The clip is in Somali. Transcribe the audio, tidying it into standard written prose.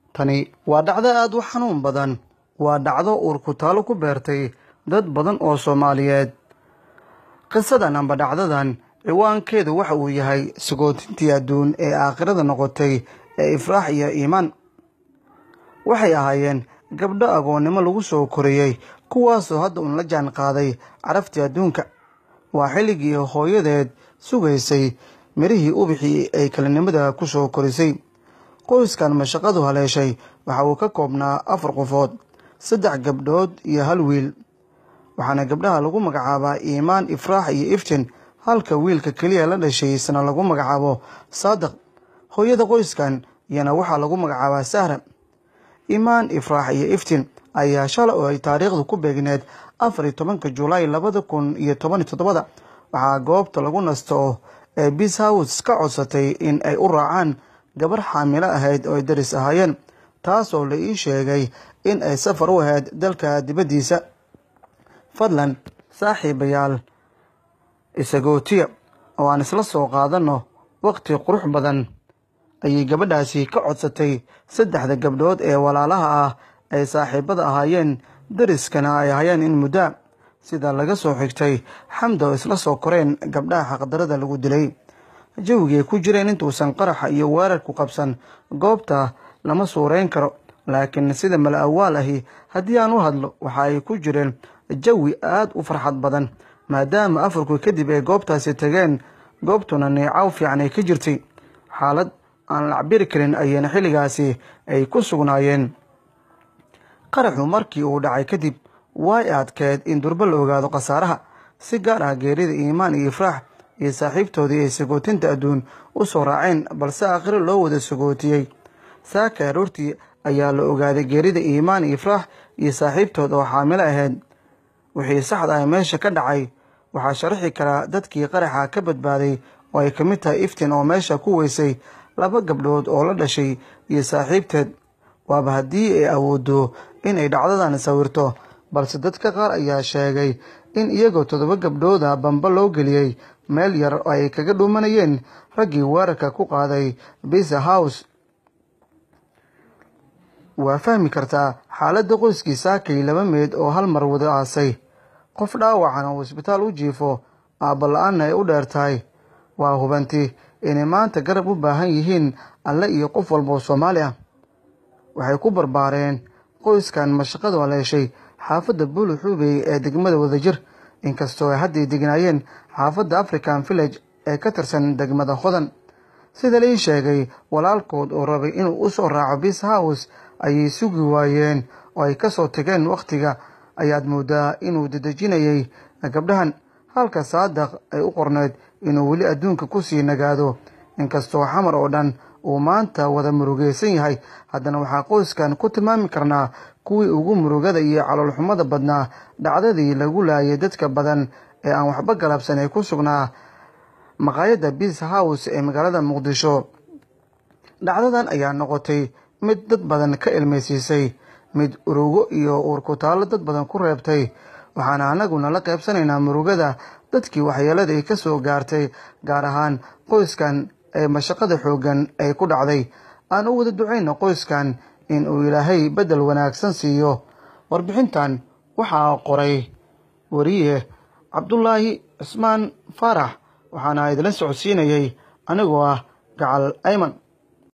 tani waa dhacdo aad u xanuun badan. waa dhacdo uurku taalo ku beertay dad badan oo Soomaaliyeed. qisadan amba dhacdadan ciwaankeedu waxa uu yahay sagootintii adduun ee aakhirada noqotay ee Ifraax iyo Iimaan. waxay ahaayeen gabdho agoonnimo lagu soo koriyey, kuwaasoo hadda la jaan qaaday caraftii adduunka. waa xilligii hooyadeed sugaysay mirihii ubixii ay kalinimada ku soo korisay. qoyskan mashaqadu haleeshay waxa uu ka koobnaa 4 qofood, 3 gabdhood iyo 1 wiil. waxaana gabdhaha lagu magacaabaa Iimaan, Ifraax iyo Iftiin, halka wiilka kaliya la dhashay isna lagu magacaabo Saadiq. hooyada qoyskan iyana waxaa lagu magacaabaa Sahra. Iimaan, Ifraax iyo Iftiin ayaa shalay oo ay taariikhdu ku beegneed 14 Juulaay 2017 waxaa goobta lagu nasto ee Peace House ka codsatay in ay u raacaan gabar xaamilo ahayd oo ay daris ahaayeen, taasoo la ii sheegay in ay safar u ahayd dalka dibaddiisa. fadlan saaxiibayaal, isagootiya oo aan isla soo qaadano waqti qurux badan, ayay gabadhaasi ka codsatay 3 gabdhood ee walaalaha ah ay saaxiibada ahaayeen, dariskana ay ahaayeen in muddo. sida laga soo xigtay Xamda oo isla soo koreen gabdhaha xaqdarada lagu dilay. jawigay ku jireen intuusan qaraxa iyo weerarku qabsan goobta lama suureyn karo, laakiin sida mala awaal ahi haddii aan u hadlo waxa ay ku jireen jawi aad u farxad badan, maadaama afarku kadib ay goobtaasi tageen. goobtuna neecaw fiican ay ka jirtay, xaalad aan la cabiri karin ayayna xilligaasi ay ku sugnaayeen. qaraxu markii uu dhacay kadib way adkeed in durba la ogaado khasaaraha, si gaar ah geerida Iimaan iyo Ifraax iyo saaxiibtoodii ay sagootinta adduun u soo raaceen, balse aakhiro loo wada sagootiyey. saaka aroortii ayaa la ogaaday geerida Iimaan iyo Ifraax iyo saaxiibtood oo xaamilo ahayd. wixii saxda ah meesha ka dhacay waxaa sharaxi karaa dadkii qaraxa ka badbaaday oo ay ka mid tahay Iftiin oo meesha ku weysay 2 gabdhood oo la dhashay iyo saaxiibteed. waaba haddii ay awooddo in ay dhacdadan sawirto, balse dadka qaar ayaa sheegay in iyagoo 7 gabdhooda bamba loo geliyey meel yar oo ay kaga dhuumanayeen raggii weerarka ku qaaday Peace House. waa fahmi kartaa xaaladda qoyskii saakay 2 meed oo hal mar wada aasay, qof dhaawacan oo isbitaal u jiifo, aabba la-aanna ay u dheer tahay. waa hubanti inay maanta garab u baahan yihiin alle iyo qof walba oo Soomaali ah. waxay ku barbaareen qoyskan mashaqadu haleeshay xaafadda Buuluxuubey ee degmada Wadajir, inkastoo ay hadday degnaayeen xaafadda African Village ee ka tirsan degmada Hodan. sida la ii sheegay, walaalkood oo rabay inuu u soo raaco Peace House ayay sugi waayeen oo ay ka soo tageen. waqtiga ayaad moodaa inuu dedejinayay gabdhahan, halka Saadiq ay u qorneed inuu weli adduunka ku sii nagaado. inkastoo xamar oo dhan uu maanta wada murugaysan yahay, haddana waxaa qoyskan ku tilmaami karnaa kuwii ugu murugada iyo caloolxumada badnaa dhacdadii lagu laayay dadka badan ee aan waxba galabsan ee ku sugnaa maqaayadda Peace House ee magaalada Muqdisho. dhacdadan ayaa noqotay mid dad badan ka ilmaysiisay, mid urugo iyo uurku taalo dad badan ku reebtay. waxaana anaguna la qaybsanaynaa murugada dadkii waxyeelada ay ka soo gaartay, gaar ahaan qoyskan ee mashaqada xooggan ay ku dhacday. aan u wada ducayno qoyskan in uu Ilaahay bedel wanaagsan siiyo. warbixintan waxaa qoray wariye Cabdullaahi Cismaan Faarax, waxaana idin socodsiinayay anigoo ah Gacal Ayman.